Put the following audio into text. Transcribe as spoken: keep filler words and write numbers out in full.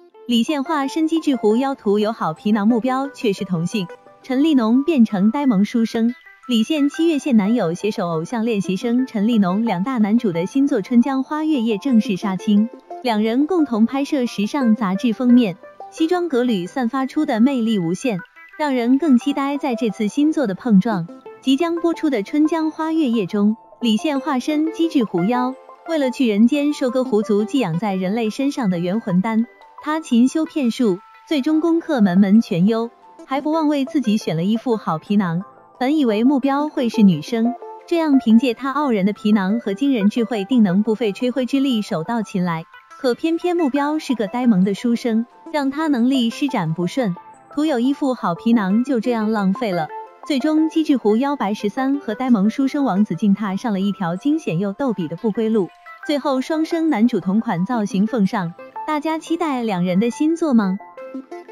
李现化身机智狐妖图有好皮囊，目标却是同性，陈立农变成呆萌书生。李现七月现男友携手偶像练习生陈立农，两大男主的新作《春江花月夜》正式杀青，两人共同拍摄时尚杂志封面，西装革履散发出的魅力无限，让人更期待在这次新作的碰撞。即将播出的《春江花月夜》中，李现化身机智狐妖，为了去人间收割狐族寄养在人类身上的元魂丹，他勤修骗术，最终攻克门门全优，还不忘为自己选了一副好皮囊。本以为目标会是女生，这样凭借他傲人的皮囊和惊人智慧，定能不费吹灰之力手到擒来。可偏偏目标是个呆萌的书生，让他能力施展不顺，徒有一副好皮囊就这样浪费了。最终机智狐妖白十三和呆萌书生王子竟踏上了一条惊险又逗比的不归路，最后双生男主同款造型奉上，大家期待两人的新作吗？